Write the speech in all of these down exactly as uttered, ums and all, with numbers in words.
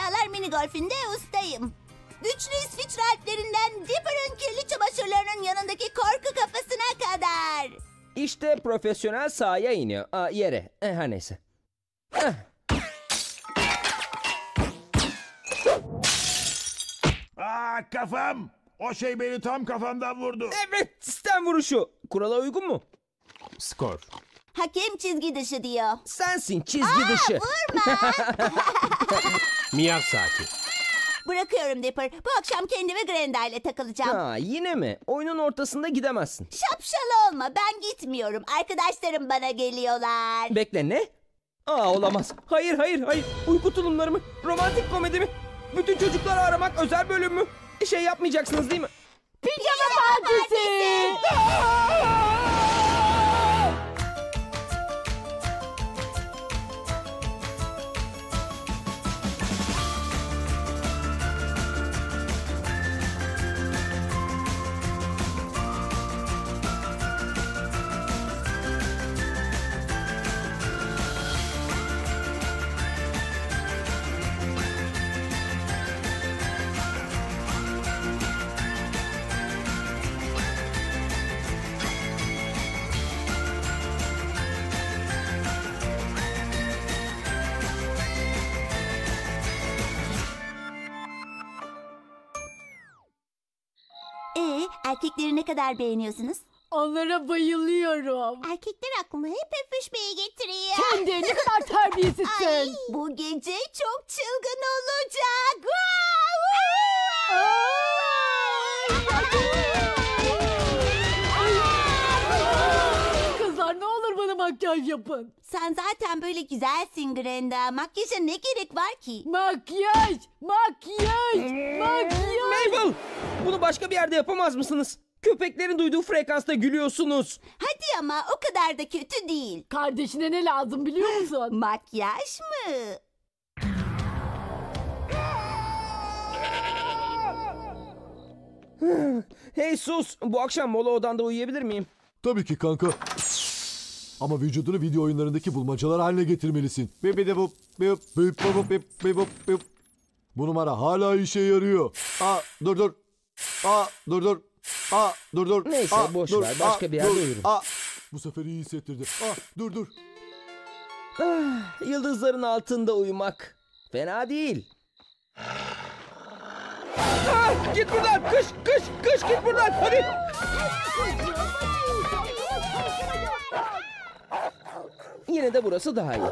sıralar mini golfünde ustayım. Güçlü İsviçre Alplerinden Dipper'ın kirli çamaşırlarının yanındaki korku kafasına kadar. İşte profesyonel sahaya iniyor. Aa, yere. Eh, her neyse. Eh. Aa, kafam. O şey beni tam kafamdan vurdu. Evet, sistem vuruşu. Kurala uygun mu? Skor. Hakem çizgi dışı diyor. Sensin çizgi dışı. Vurma. Miyav saati. Bırakıyorum Dipper. Bu akşam kendime Grenda ile takılacağım. Ha, yine mi? Oyunun ortasında gidemezsin. Şapşal olma, ben gitmiyorum. Arkadaşlarım bana geliyorlar. Bekle, ne? Aa, olamaz. Hayır, hayır, hayır. Uyku tulumları mı? Romantik komedi mi? Bütün çocukları aramak özel bölüm mü? Bir şey yapmayacaksınız değil mi? Pijama partisi. Ee, erkekleri ne kadar beğeniyorsunuz? Onlara bayılıyorum. Erkekler aklıma hep öpüşmeyi getiriyor. Sen de ne kadar terbiyesizsin. Ay, bu gece çok çılgın olacak. Kızlar ne olur bana makyaj yapın. Sen zaten böyle güzelsin Grenda. Makyaja ne gerek var ki? Makyaj, makyaj, makyaj. Mabel! Bunu başka bir yerde yapamaz mısınız? Köpeklerin duyduğu frekansta gülüyorsunuz. Hadi ama o kadar da kötü değil. Kardeşine ne lazım biliyor musun? Makyaj mı? Hey sus! Bu akşam mola odanda uyuyabilir miyim? Tabii ki kanka. Ama vücudunu video oyunlarındaki bulmacalar haline getirmelisin. Bip bip bip bip bip bip bip bip bip bip. Bu numara hala işe yarıyor. Aa dur dur. Aa dur dur. Aa dur dur. Neyse, Aa, boş dur. ver, başka Aa, bir yerde dur. uyurum. Aa. Bu sefer iyi hissettirdi. Aa dur dur. Ah, yıldızların altında uyumak. Fena değil. Ah, git buradan! Kış, kış, kış git buradan! Hadi! Yine de burası daha iyi.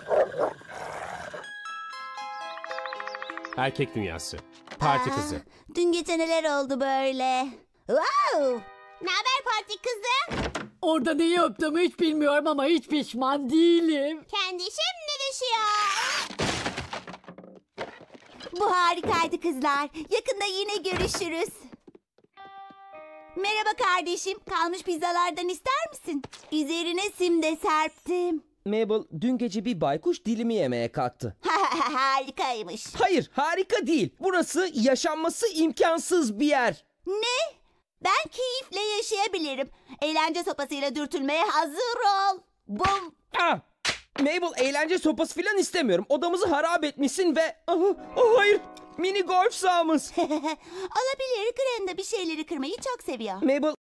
Erkek dünyası. Parti Aa, kızı. Dün gece neler oldu böyle? Wow! Ne haber parti kızı? Orada neyi öptüğümü hiç bilmiyorum ama hiç pişman değilim. Kendi şimdi düşüyor. Bu harikaydı kızlar. Yakında yine görüşürüz. Merhaba kardeşim. Kalmış pizzalardan ister misin? Üzerine sim de serptim. Mabel dün gece bir baykuş dilimi yemeye kalktı. Harikaymış. Hayır, harika değil. Burası yaşanması imkansız bir yer. Ne? Ben keyifle yaşayabilirim. Eğlence sopasıyla dürtülmeye hazır ol. Bum. Ah! Mabel eğlence sopası falan istemiyorum. Odamızı harap etmişsin ve... Ah, ah, hayır, mini golf sahamız. Olabilir. Grenda bir şeyleri kırmayı çok seviyor. Mabel